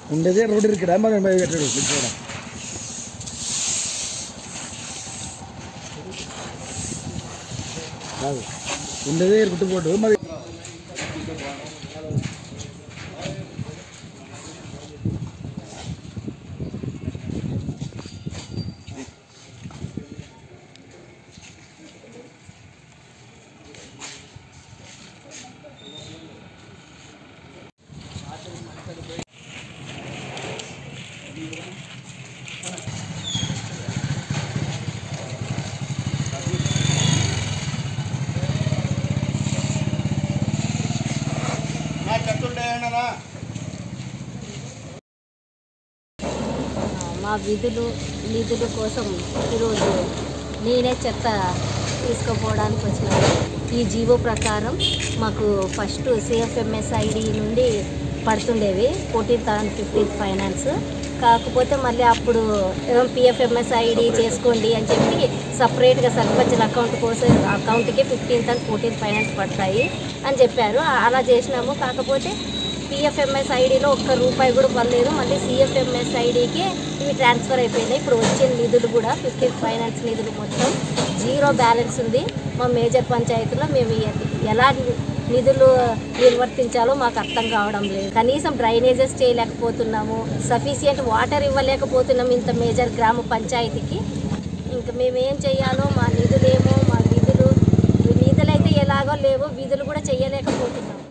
ఉండేదే రోడ్డు ఇక్కడ మనం పెట్టాడు కాదు ఉండేదే గుట్టుపోటు మరి మా నిధుల కోసం ఈరోజు నేనే చెత్త తీసుకుపోవడానికి వచ్చినాను. ఈ జీవో ప్రకారం మాకు ఫస్ట్ CFMSID నుండి పడుతుండేవి 14th and 15th ఫైనాన్స్. కాకపోతే మళ్ళీ అప్పుడు PFMSID చేసుకోండి అని చెప్పి సపరేట్గా సర్పంచుల అకౌంట్కి 15th and 14th ఫైనాన్స్ పడతాయి అని చెప్పారు. అలా చేసినాము. కాకపోతే PFMSIDలో ఒక్క రూపాయి కూడా పడలేదు. మళ్ళీ CFMSIDకి ఇవి ట్రాన్స్ఫర్ అయిపోయినాయి. ఇప్పుడు వచ్చిన నిధులు కూడా 15th ఫైనాన్స్ నిధులు మొత్తం జీరో బ్యాలెన్స్ ఉంది. మా మేజర్ పంచాయతీలో మేము ఎలా నిధులు నిర్వర్తించాలో మాకు అర్థం కావడం లేదు. కనీసం డ్రైనేజెస్ చేయలేకపోతున్నాము, సఫిషియంట్ వాటర్ ఇవ్వలేకపోతున్నాము ఇంత మేజర్ గ్రామ పంచాయతీకి. ఇంకా మేమేం చేయాలో మా నిధులైతే ఎలాగో లేవో విధులు కూడా చేయలేకపోతున్నాము.